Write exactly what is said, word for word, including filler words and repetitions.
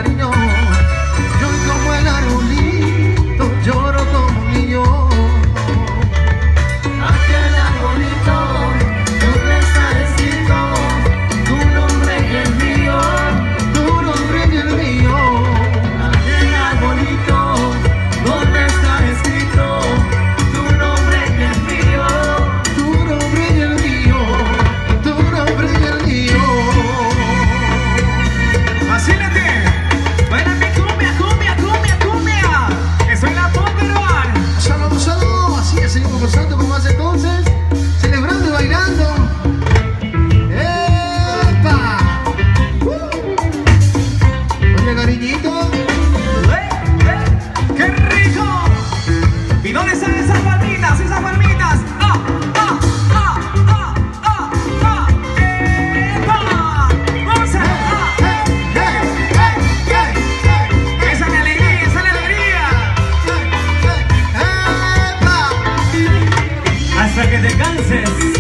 cariño. Yo como el arbolito lloro como un niño. Aquel arbolito donde está escrito tu nombre y el mío, Tu nombre y el mío. aquel arbolito donde está escrito tu nombre y el mío. Tu nombre y el mío. Tu nombre y el mío. Vacílate, baila mi cumbia, cumbia, cumbia, cumbia. Que soy la Pokémon. Saludos, saludos. Así es, seguimos gozando como hace entonces, celebrando y bailando. ¡Epa! ¡Uh! Oye, cariñito. ¡Eh, eh! ¡Qué rico! ¿Y dónde están esas palmitas, esas palmitas? ¡Ah, ah, ah, ah, ah, ah! ¡Epa! ¡Vamos a! ¡Ah! ¡Hey, hey, hey, hey, hey! ¡Esa es la alegría, esa es la alegría! ¡Epa! Hasta que te canses.